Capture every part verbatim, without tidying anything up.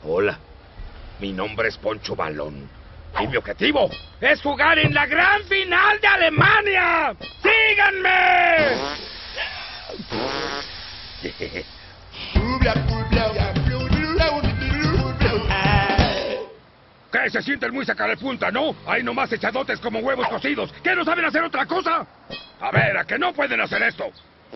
Hola, mi nombre es Poncho Balón. Y mi objetivo es jugar en la gran final de Alemania. ¡Síganme! ¿Qué? Se sienten muy sacarepunta, ¿no? Hay nomás echadotes como huevos cocidos. ¿Qué, no saben hacer otra cosa? A ver, ¿a que no pueden hacer esto?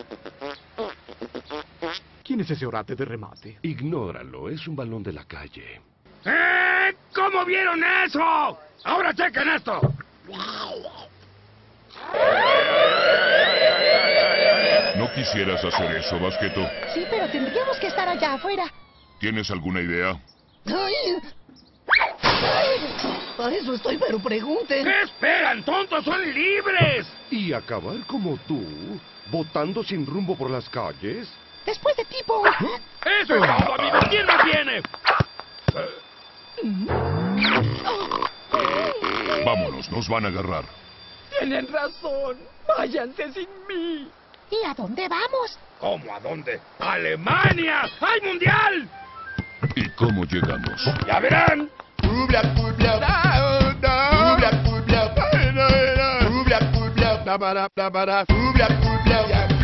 ¿Quién es ese orate de remate? Ignóralo, es un balón de la calle. ¿Eh? ¿Cómo vieron eso? Ahora chequen esto. ¿No quisieras hacer eso, Basqueto? Sí, pero tendríamos que estar allá afuera. ¿Tienes alguna idea? ¡Ay! Para eso estoy, pero pregunten. ¿Qué esperan, tontos? ¡Son libres! ¿Y acabar como tú, botando sin rumbo por las calles? Después de tipo. ¡Eso es todo, amigos! ¿Quién más viene? Vámonos, nos van a agarrar. Tienen razón. Váyanse sin mí. ¿Y a dónde vamos? ¿Cómo a dónde? ¡Alemania! ¡Hay mundial! ¿Y cómo llegamos? ¡Ya verán! Bla, bla, bla, bla.